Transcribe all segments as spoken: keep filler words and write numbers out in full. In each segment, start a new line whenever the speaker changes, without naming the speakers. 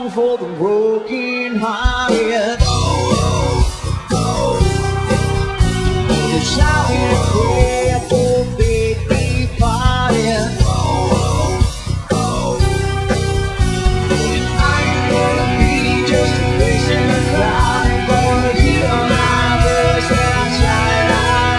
song for the broken hearted. Yes, I'll be a prayer for baby party. I ain't gonna be just a face in the crowd. I'm gonna keep my voice outside.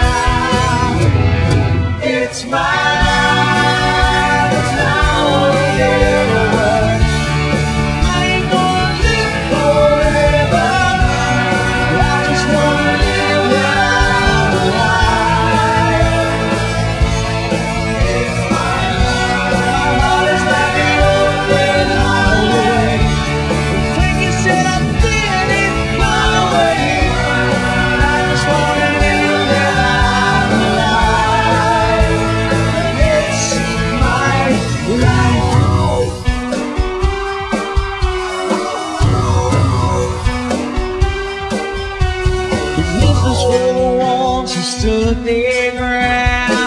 It's my life, it's not what it ever was. I ain't gonna live forever. I just wanna live my life. It's my life. My heart is like an open highway. When you said I did it my way, I just wanna live my life. It's my life. This is for the ones who stood their ground.